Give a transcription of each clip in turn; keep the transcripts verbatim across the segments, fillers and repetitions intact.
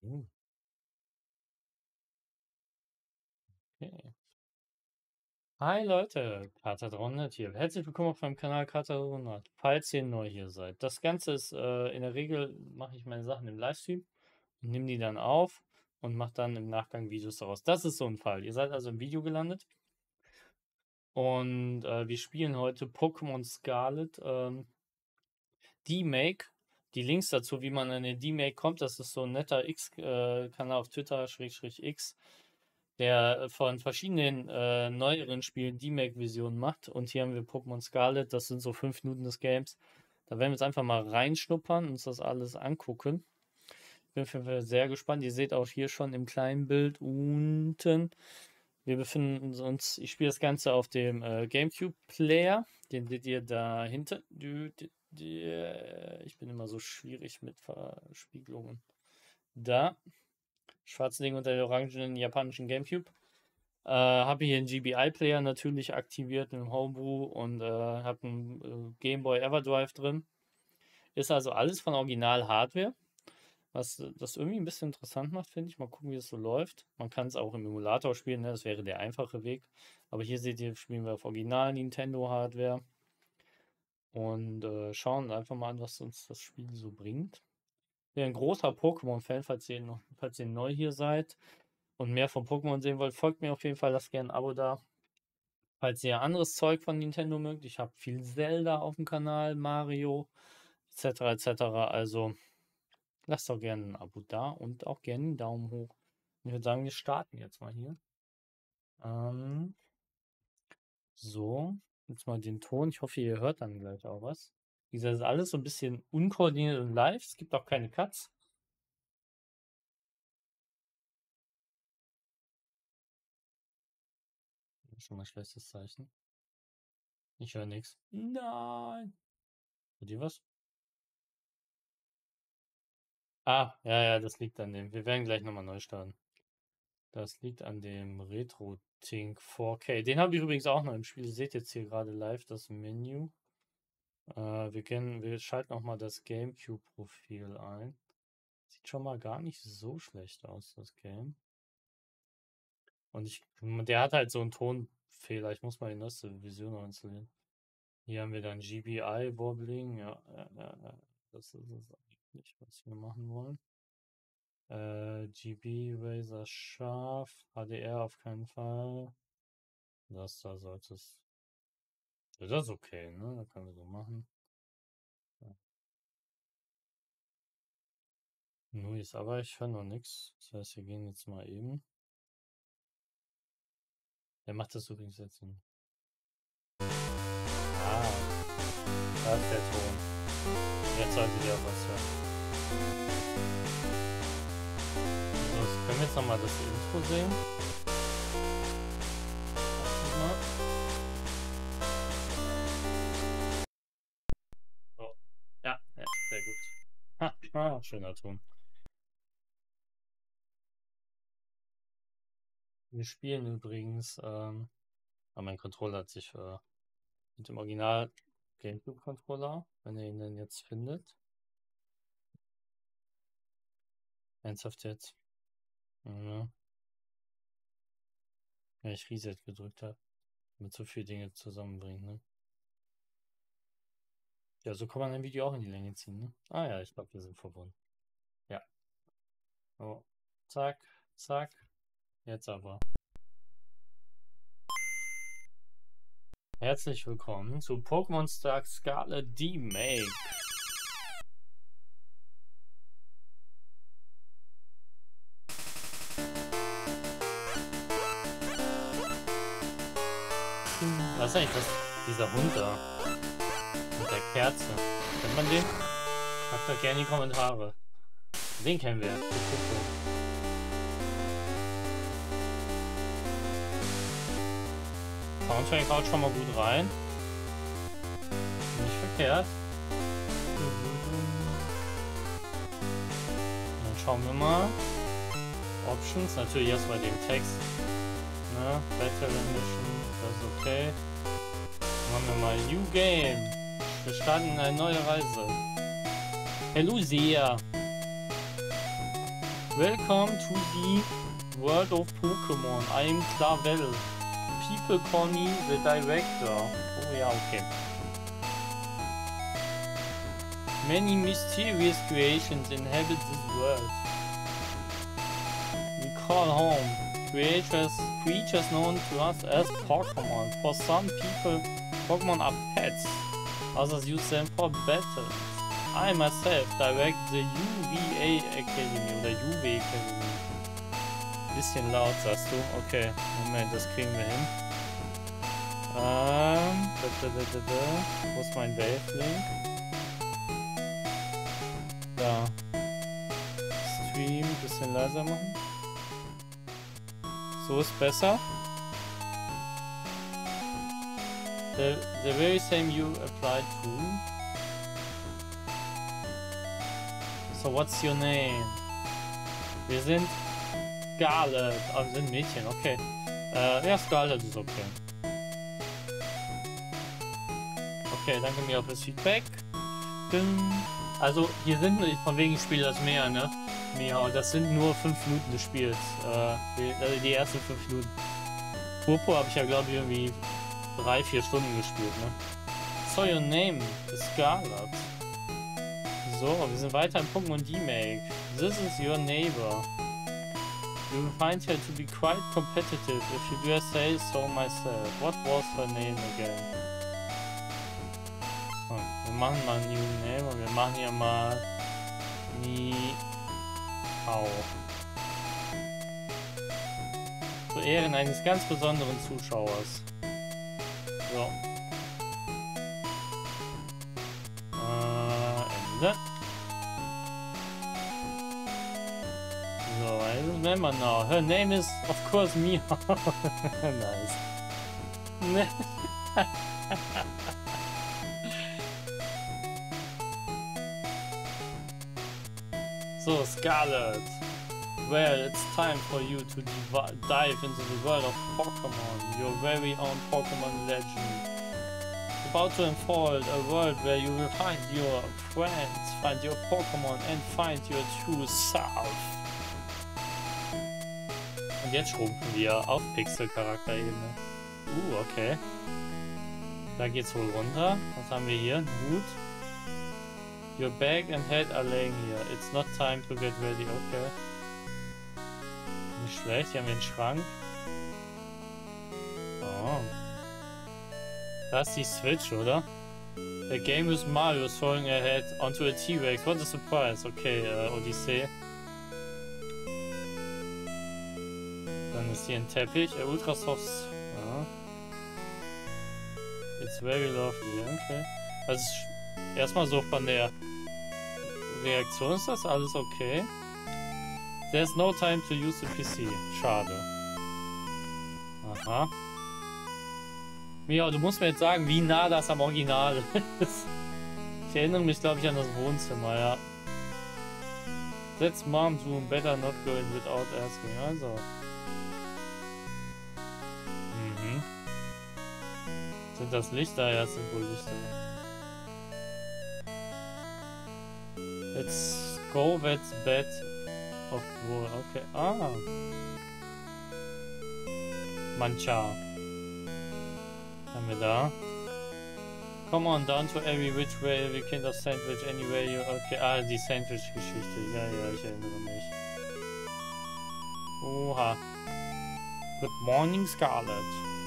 Uh, okay. Hi Leute, Kater dreihundert hier. Herzlich willkommen auf meinem Kanal Kater dreihundert, falls ihr neu hier seid. Das Ganze ist, äh, in der Regel mache ich meine Sachen im Livestream und nehme die dann auf und mache dann im Nachgang Videos daraus. Das ist so ein Fall. Ihr seid also im Video gelandet und äh, wir spielen heute Pokémon Scarlet ähm, D-Make. Die Links dazu, wie man an den D-Make kommt, das ist so ein netter X-Kanal auf Twitter, Schrägstrich X, der von verschiedenen äh, neueren Spielen D-Make-Versionen macht. Und hier haben wir Pokémon Scarlet, das sind so fünf Minuten des Games. Da werden wir jetzt einfach mal reinschnuppern und uns das alles angucken. Ich bin auf jeden Fall sehr gespannt. Ihr seht auch hier schon im kleinen Bild unten. Wir befinden uns, ich spiele das Ganze auf dem äh, GameCube-Player. Den seht ihr dahinter. Ich bin immer so schwierig mit Verspiegelungen. Da. Schwarze Ding unter der orangenen japanischen GameCube. Äh, habe hier einen G B I-Player natürlich aktiviert im Homebrew und äh, habe einen äh, Game Boy Everdrive drin. Ist also alles von Original-Hardware, was das irgendwie ein bisschen interessant macht, finde ich. Mal gucken, wie es so läuft. Man kann es auch im Emulator spielen, ne? Das wäre der einfache Weg. Aber hier seht ihr, spielen wir auf Original-Nintendo-Hardware und äh, schauen einfach mal an, was uns das Spiel so bringt. Ich bin ein großer Pokémon-Fan, falls ihr, noch, falls ihr neu hier seid und mehr von Pokémon sehen wollt, folgt mir auf jeden Fall, lasst gerne ein Abo da. Falls ihr anderes Zeug von Nintendo mögt, ich habe viel Zelda auf dem Kanal, Mario, et cetera et cetera. Also lasst doch gerne ein Abo da und auch gerne einen Daumen hoch. Ich würde sagen, wir starten jetzt mal hier. Ähm, so, jetzt mal den Ton. Ich hoffe, ihr hört dann gleich auch was. Wie gesagt, ist alles so ein bisschen unkoordiniert und live. Es gibt auch keine Cuts. Schon mal ein schlechtes Zeichen. Ich höre nichts. Nein. Hört ihr was? Ah, ja, ja, das liegt an dem. Wir werden gleich nochmal neu starten. Das liegt an dem Retro-Tink vier K. Den habe ich übrigens auch noch im Spiel. Ihr seht jetzt hier gerade live das Menü. Äh, wir, kennen, wir schalten auch mal das GameCube-Profil ein. Sieht schon mal gar nicht so schlecht aus, das Game. Und ich, der hat halt so einen Tonfehler. Ich muss mal die neueste Version noch installieren. Hier haben wir dann G B I-Wobbling. Ja, ja, ja, ja, das ist es eigentlich, was wir machen wollen. Äh, G B Razer scharf, H D R auf keinen Fall. Das da sollte es. Ja, das ist okay, ne? Da können wir so machen. Ja. Nuis, aber ich höre noch nichts. Das heißt, wir gehen jetzt mal eben. Der macht das übrigens jetzt. In... Ah, da ist der Ton. Jetzt solltet ihr auch was hören. So, jetzt können wir jetzt nochmal das Intro sehen. Mal. So. Ja, ja, sehr gut. Ha, ah, schöner Ton. Wir spielen übrigens, ähm, aber mein Controller hat sich äh, mit dem Original GameCube-Controller, wenn ihr ihn denn jetzt findet. Ernsthaft jetzt? Ja. Ja, ich Reset gedrückt habe. Mit so viele Dinge zusammenbringen, ne? Ja, so kann man ein Video auch in die Länge ziehen, ne? Ah ja, ich glaube, wir sind verbunden. Ja. Oh. Zack, zack. Jetzt aber. Herzlich willkommen zu Pokémon Scarlet D-Make. Was ist eigentlich das, dieser Hund da? Mit der Kerze. Kennt man den? Schreibt doch gerne in die Kommentare. Den kennen wir. Soundtrack haut schon mal gut rein. Nicht verkehrt. Dann schauen wir mal. Options, natürlich erst bei dem Text. Ne? Battle Mission, das ist okay. Dann machen wir mal New Game. Wir starten eine neue Reise. Hello sehr. Welcome to the world of Pokémon. I am Clavel. People call me the director. Oh ja, okay. Many mysterious creations inhabit this world. We call home creatures, creatures known to us as Pokémon. For some people, Pokémon are pets. Others use them for battles. I myself direct the U V A Academy oder U W Academy. Bisschen laut, sagst du? Okay, Moment, das kriegen wir hin. Ähm, da, da, da, da, da. Wo ist mein Wave-Link? Da. Stream, bisschen leiser machen. So ist besser. The, the very same you applied to. So, what's your name? Wir sind Scarlet. Ah, wir sind Mädchen, okay. Äh, ja, Scarlet ist okay. Okay, danke mir fürs Feedback. Also, hier sind von wegen Spiel das mehr, ne? Mehr, und das sind nur fünf Minuten des Spiels. Äh, die, also die ersten fünf Minuten. Purpur habe ich ja, glaube ich, irgendwie drei, vier Stunden gespielt, ne? So, your name is Scarlet. So, wir sind weiter im Pokémon D-Make. This is your neighbor. You will find her to be quite competitive if you dare say so myself. What was her name again? Hm, wir machen mal New Name und wir machen hier mal Ni Hao. Zu Ehren eines ganz besonderen Zuschauers. So. Äh, Ende. So, I remember now. Her name is, of course, Mia. Nice. So, Scarlet. Well, it's time for you to dive into the world of Pokémon, your very own Pokémon legend. About to unfold a world where you will find your friends, find your Pokémon and find your true self. Und jetzt schrumpfen wir auf Pixel-Charakterebene. Uh, okay. Da geht's wohl runter. Was haben wir hier? Hut. Your bag and head are laying here. It's not time to get ready. Okay. Nicht schlecht. Hier haben wir einen Schrank. Oh. Das ist die Switch, oder? The game with Mario throwing a head onto a T-Rex. What a surprise. Okay, uh, Odyssee. Dann ist hier ein Teppich. Uh, Ultra soft. Ja. It's very lovely. Okay. Also erstmal so von der Reaktion ist das alles okay. There's no time to use the P C. Schade. Aha. Ja, du musst mir jetzt sagen, wie nah das am Original ist. Ich erinnere mich, glaube ich, an das Wohnzimmer, ja. That's mom's room. Better not go in without asking. Also. Mhm. Sind das Lichter? Ja, es sind wohl Lichter. Let's go, that's bed of wool. Okay. Ah. Mancha. Haben wir da. Come on down to every which way, every kind of sandwich, anyway you... Okay, ah, die Sandwich-Geschichte. Ja, ja, ich erinnere mich. Oha. Good morning, Scarlet.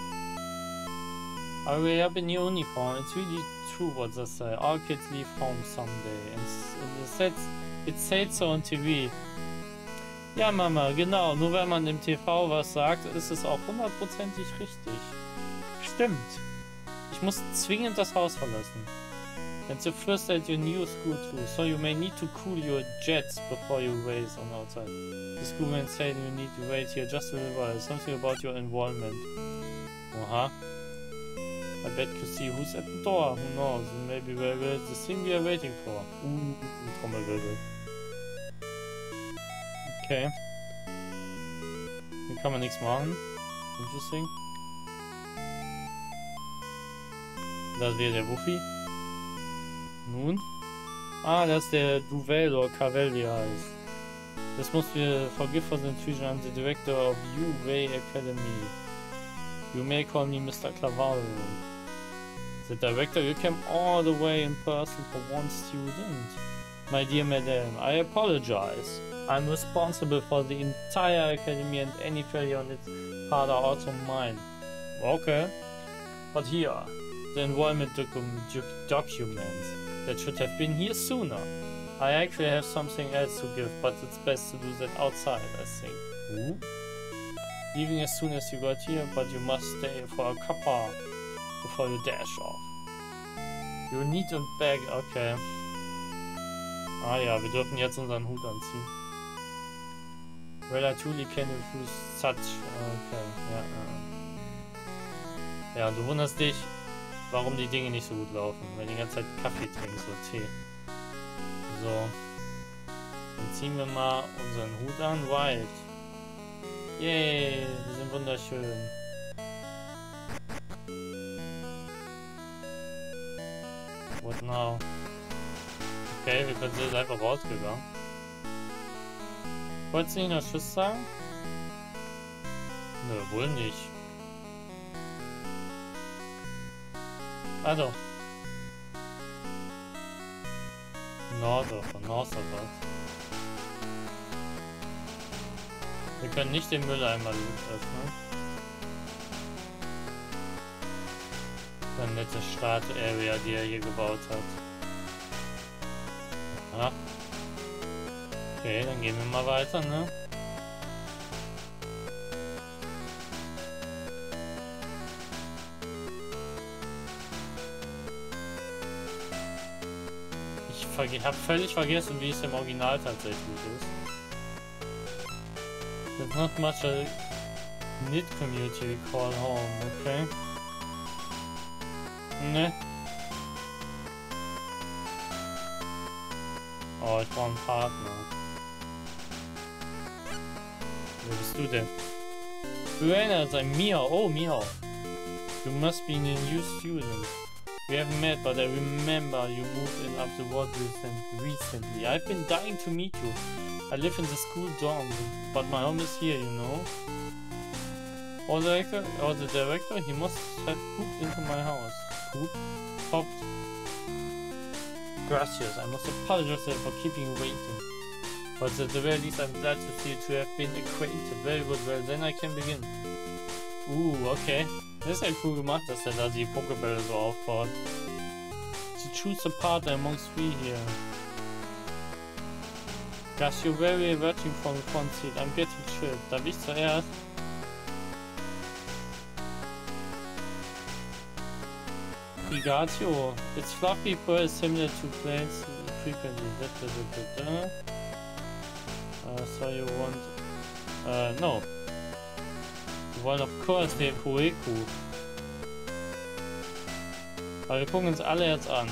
I wear up in your uniform. It's really true what they say. All kids leave home someday. And it said, it said so on T V. Ja, Mama, genau. Nur wenn man im T V was sagt, ist es auch hundertprozentig richtig. Stimmt. Ich muss zwingend das Haus verlassen. It's the first day at your new school too, so you may need to cool your jets before you race on outside. The schoolman said you need to wait here just a little while. Something about your involvement. Aha. I bet you see who's at the door. Who knows? Maybe we're the thing we are waiting for. Uh, Trommelwirbel. Okay. Hier kann man nichts machen. Interesting. Das wäre der Wuffi. Nun. Ah, das ist der Duvel oder Cavel, wie er heißt. This must be a forgive the intrusion. I'm the director of U-Way Academy. You may call me Mister Clavaro. The director, you came all the way in person for one student. My dear madam, I apologize. I'm responsible for the entire academy and any failure on its part are also mine. Okay. But here, the enrollment docu documents that should have been here sooner. I actually have something else to give, but it's best to do that outside, I think. Ooh. Leaving as soon as you got here, but you must stay for a cuppa before you dash off. You need a bag, okay. Ah ja, wir dürfen jetzt unseren Hut anziehen. Well, I truly can refuse such. Okay, ja, ja. Ja, du wunderst dich, warum die Dinge nicht so gut laufen, weil du die ganze Zeit Kaffee trinkst oder Tee. So. Dann ziehen wir mal unseren Hut an. Wild. Yay, wir sind wunderschön. What now? Okay, wir sind jetzt einfach rausgegangen. Wolltest du ihnen noch Tschüss sagen? Nö, wohl nicht. Ah doch. Norder von Norderwald. Wir können nicht den Mülleimer öffnen. Eine nette Start-Area, die er hier gebaut hat. Ah. Okay, dann gehen wir mal weiter, ne? Ich habe völlig vergessen, wie es im Original tatsächlich ist. There's not much a knit community we call home, okay? Ne? Oh, ich brauche einen Partner. Wer bist du denn? Du erinnerst an Mia. Oh, Mia. You must be a new student. We haven't met, but I remember you moved in up the world recently. I've been dying to meet you. I live in the school dorm, but my home is here, you know. Or the director, or the director, he must have pooped into my house. Poop? Popped. Gracias, I must apologize for keeping you waiting. But at the very least, I'm glad to see you to have been acquainted. Very good, well, then I can begin. Uh, okay. Das ist ja cool gemacht, dass er da die Pokébälle so aufbaut. To choose a partner amongst three here. Gosh, you're very averting from the front seat. I'm getting chilled. Darf ich zuerst? Pigatio. Its fluffy fur is similar to planes frequently. Da, da, da, da, da. Uh, so you want... Uh, no. Wir wollen of course den Pueku. Aber wir gucken uns alle jetzt an.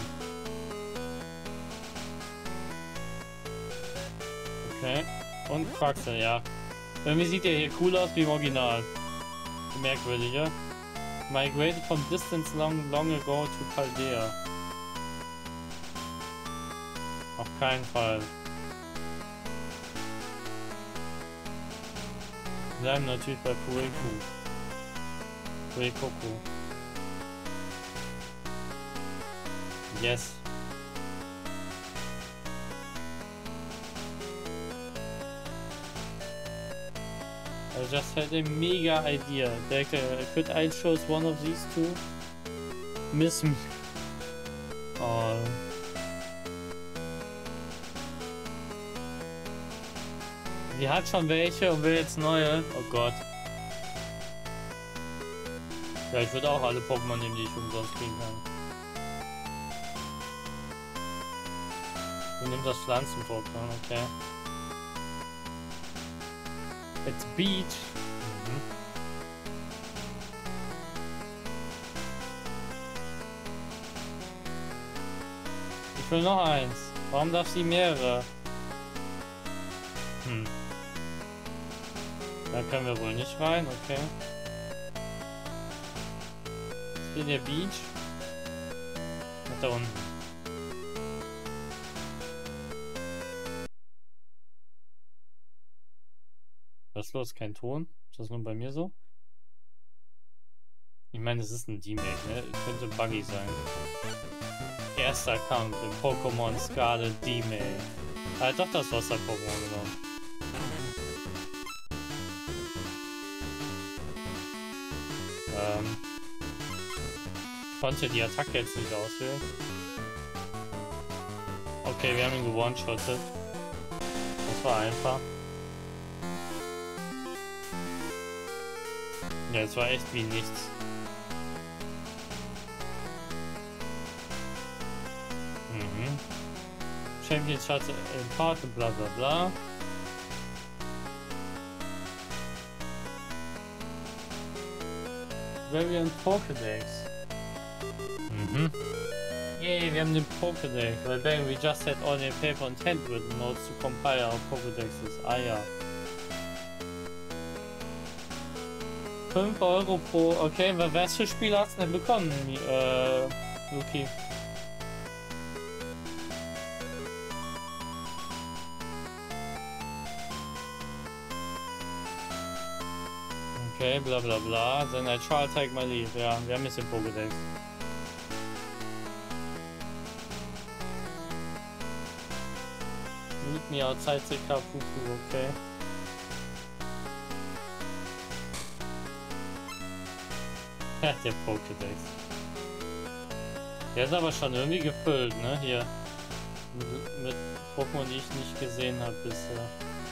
Okay. Und Quaxel, ja. Irgendwie sieht der hier cool aus wie im Original. Merkwürdiger. Migrated from distance long, long ago to Paldea. Auf keinen Fall. Wir bleiben natürlich bei Pueku. Puekoku. Yes. I just had a mega idea. Director, could I choose one of these two? Miss me. Oh. Die hat schon welche und will jetzt neue. Oh Gott. Ja, ich würde auch alle Pokémon nehmen, die ich umsonst kriegen kann. Du nimmst das Pflanzen-Pokémon, okay. It's Beach. Mhm. Ich will noch eins. Warum darf sie mehrere? Hm. Da können wir wohl nicht rein, okay. Ist hier der Beach? Und da unten. Was ist los? Kein Ton? Ist das nur bei mir so? Ich meine, es ist ein D-Make, ne? Könnte buggy sein. Erster Kampf im Pokémon Scarlet D-Make. Ah, doch das Wasser-Pokémon genommen. Ähm. Konnte die Attacke jetzt nicht auswählen. Okay, wir haben ihn gewone-shottet. Das war einfach. Ja, es war echt wie nichts. Mhm. Champions Schatz im Part und bla bla bla. Variant Pokédex. Mhm. Yay, wir haben den Pokédex. Weil bang, we just had all the paper and handwritten notes to compile our Pokédexes. Ah ja. fünf Euro pro. Okay, was für Spiele hast du denn bekommen, äh, Luki? Okay, bla bla bla. Then I try to take my leave. Ja, wir haben jetzt den Pokédex. Meet me outside the car, okay. Ja, der Pokédex. Der ist aber schon irgendwie gefüllt, ne? Hier. Mit, mit Pokémon, die ich nicht gesehen habe bisher.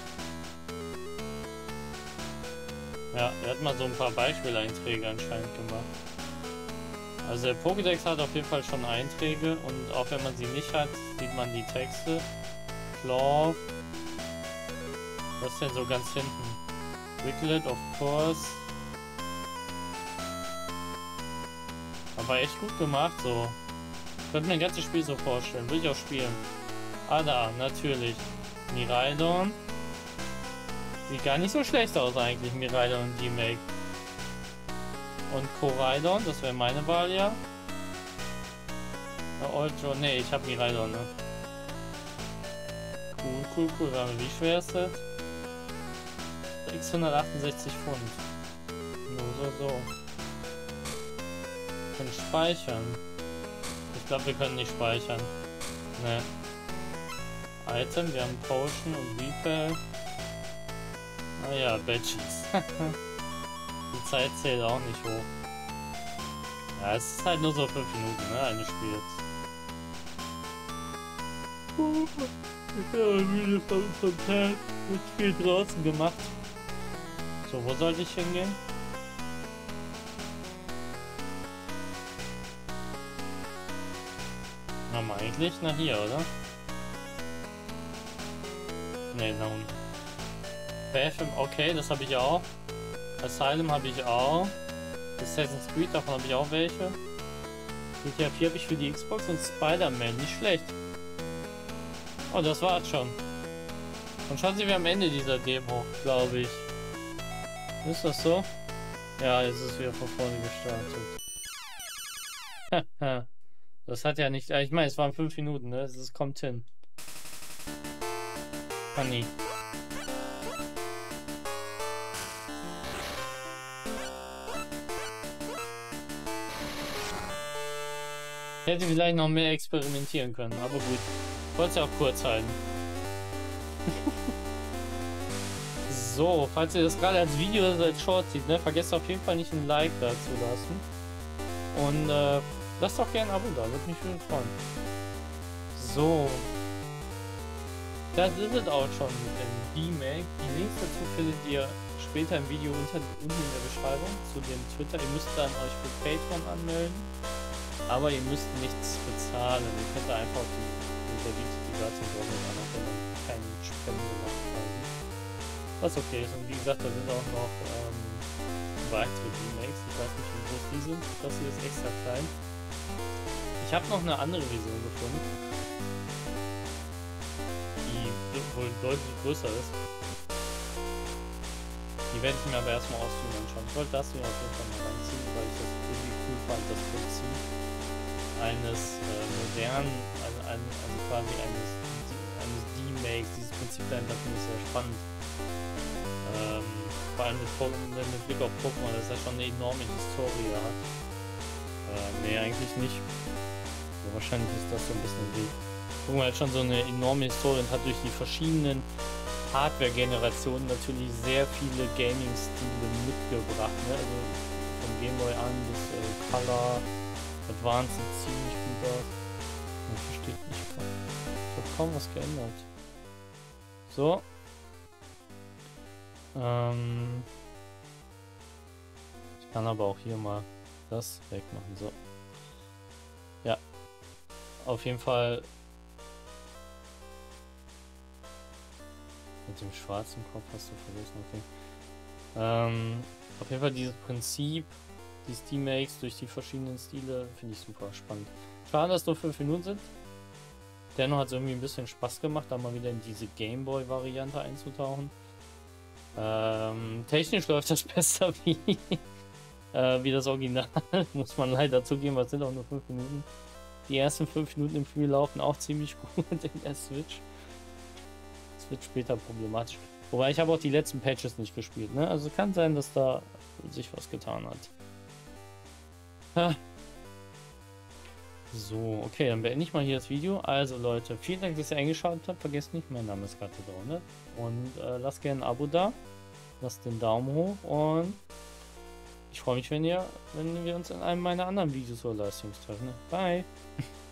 Ja, er hat mal so ein paar Beispieleinträge anscheinend gemacht. Also der Pokédex hat auf jeden Fall schon Einträge und auch wenn man sie nicht hat, sieht man die Texte. Claw. Was ist denn so ganz hinten? Wiglet, of course. Aber echt gut gemacht, so. Ich könnte mir ein ganzes Spiel so vorstellen. Will ich auch spielen. Ah, da, natürlich. Miraidon. Sieht gar nicht so schlecht aus eigentlich, Miraidon und D-Make. Und Koraidon, das wäre meine Wahl, ja. Ultra, nee, ich habe Miraidon, ne? Cool, cool, cool. Warte, wie schwer ist das? sechshundertachtundsechzig Pfund. Nur so, so. Wir können speichern. Ich glaube, wir können nicht speichern. Ne. Item, wir haben Potion und Repel. Ah ja, Badges. Die Zeit zählt auch nicht hoch. Ja, es ist halt nur so fünf Minuten, ne? Eines Spiels. Ich habe müde vom, vom Tag und viel draußen gemacht. So, wo sollte ich hingehen? Na, mal eigentlich nach hier, oder? Ne, nach unten. Bathroom, okay, das habe ich auch. Asylum habe ich auch. Assassin's Creed, davon habe ich auch welche. G T A vier habe ich für die Xbox und Spider-Man, nicht schlecht. Oh, das war's schon. Und schon sind wir am Ende dieser Demo, glaube ich. Ist das so? Ja, jetzt ist es wieder von vorne gestartet. Das hat ja nicht... Ich meine, es waren fünf Minuten, ne? Es kommt hin. Funny. Ich hätte vielleicht noch mehr experimentieren können, aber gut. Ich wollte es ja auch kurz halten. So, falls ihr das gerade als Video oder als Short seht, ne, vergesst auf jeden Fall nicht ein Like da zu lassen. Und äh, lasst doch gerne ein Abo da, würde mich wirklich freuen. So. Das ist es auch schon mit dem D-Make. Die Links dazu findet ihr später im Video unter, unten in der Beschreibung zu dem Twitter. Ihr müsst dann euch für Patreon anmelden. Aber ihr müsst nichts bezahlen. Ihr könnt da einfach die, der Videogatin drauf an, auch wenn man keinen Spenden macht. Was okay ist. Und wie gesagt, da sind auch noch ähm, weitere D-Makes. Ich weiß nicht, wie groß die sind. Das hier ist extra klein. Ich habe noch eine andere Version gefunden, die wohl deutlich größer ist. Die werde ich mir aber erstmal ausführen anschauen. Ich wollte das hier auf jeden Fall mal reinziehen, weil ich das irgendwie cool fand, das Prinzip eines äh, modernen, also, also quasi eines, eines D-Makes. Dieses Prinzip dahinter finde ich sehr spannend. Ähm, vor allem mit, mit Blick auf Pokémon, dass er schon eine enorme Historie hat. Äh, nee, eigentlich nicht. Also wahrscheinlich ist das so ein bisschen ein Weg. Pokémon hat schon so eine enorme Historie und hat durch die verschiedenen Hardware-Generationen natürlich sehr viele Gaming-Stile mitgebracht. Ne? Also von Game Boy an bis äh, Color, Advance sieht ziemlich gut aus. Man versteht nicht kaum. Ich habe kaum was geändert. So. Ähm ich kann aber auch hier mal das wegmachen. So. Ja. Auf jeden Fall. Mit dem schwarzen Kopf hast du vergessen. Okay. Ähm, auf jeden Fall dieses Prinzip, die Steam-Makes durch die verschiedenen Stile, finde ich super spannend. Schade, dass nur fünf Minuten sind. Dennoch hat es irgendwie ein bisschen Spaß gemacht, da mal wieder in diese Gameboy-Variante einzutauchen. Ähm, technisch läuft das besser wie, äh, wie das Original, muss man leider zugeben, was sind auch nur fünf Minuten. Die ersten fünf Minuten im Spiel laufen auch ziemlich gut in der Switch. Das wird später problematisch. Wobei ich habe auch die letzten Patches nicht gespielt, ne? Also kann sein, dass da sich was getan hat. Ha. So, okay, dann beende ich mal hier das Video. Also Leute, vielen Dank, dass ihr eingeschaltet habt. Vergesst nicht, mein Name ist Katedrone. Und äh, lasst gerne ein Abo da. Lasst den Daumen hoch. Und ich freue mich, wenn ihr, wenn wir uns in einem meiner anderen Videos oder Livestreams treffen. Ne? Bye!